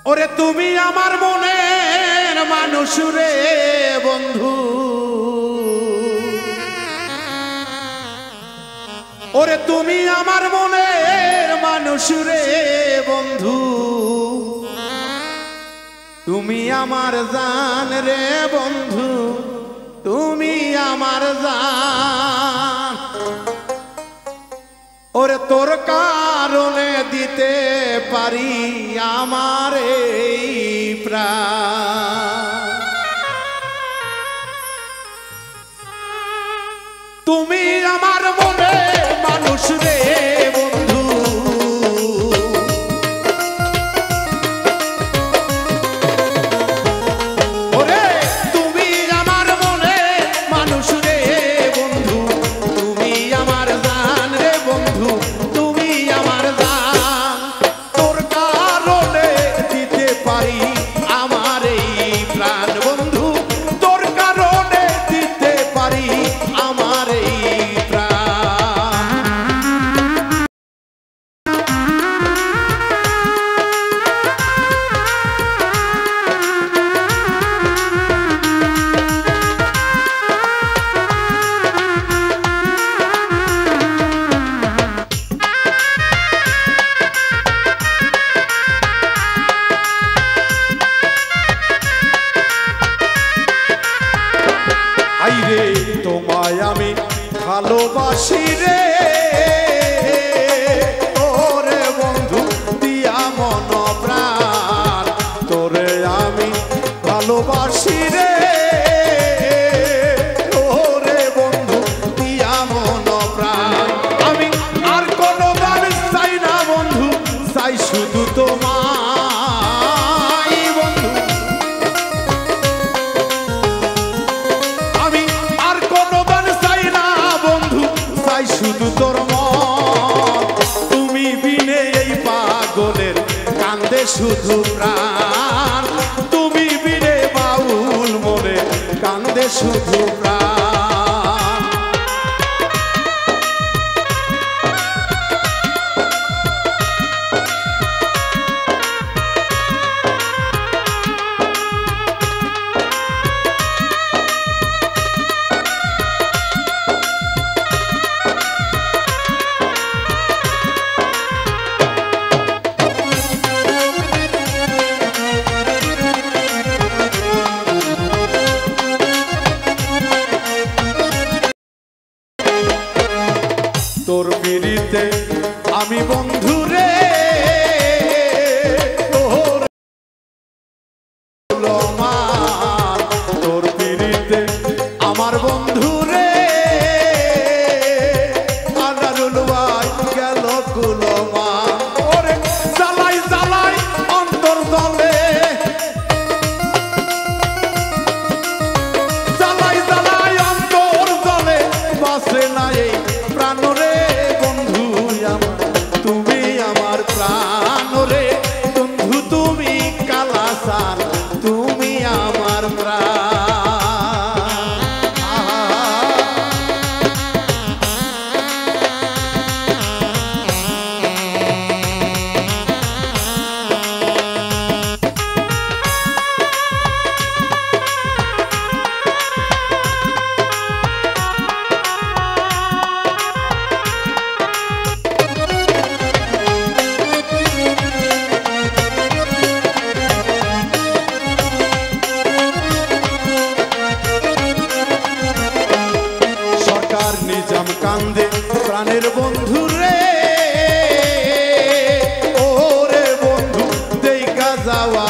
ওরে তুমি আমার মনের মানুষ রে বন্ধু, ওরে তুমি আমার মনের মানুষ রে বন্ধু, তুমি আমার জান রে বন্ধু, তুমি আমার জান। ওরে তোর কারণে দিতে পারি আমার এই প্রাণ, তুমি আমার মনে মানুষ রে বন্ধু, ওরে তুমি আমার মনে মানুষ রে বন্ধু, তুমি আমার জান রে বন্ধু, তুমি আমার জান। তোর কারণে দিতে পারি আমার এই প্রাণ বন্ধু, তোর কারণে দিতে পারি আমার এই রে তোমায় আমি ভালোবাসি রে, ওরে বন্ধু দিয়া মন প্রাণ, তোরে আমি ভালোবাসি রে, ওরে বন্ধু দিয়া মন প্রাণ। আমি আর কোনো গান চাই না বন্ধু, চাই শুধু তোমায় বন্ধু, আমি আর কোনো গান চাই না বন্ধু, চাই শুধু তোর মন। তুমি বিনে এই পাগলের কান্দে শুধু প্রাণ, তুমি বিনে বাউল মনে কান্দে শুধু প্রাণ। তোর পিড়িতে আমি বন্ধু রে, তোর পিড়িতে আমার বন্ধু রে, আনারুল ভাই গেল কুলমা। ওরে জ্বালাই জ্বালাই অন্তর জলে, জ্বালাই জ্বালাই অন্তর জলে, বাসে না এই প্রাণ রে বন্ধু আমার, তুমি আমার প্রাণ রে বন্ধু, তুমি কালাসান, তুমি আমার প্রাণ। নিজাম কান্দে প্রাণের বন্ধু রে, ওরে বন্ধু দেখা যাওয়া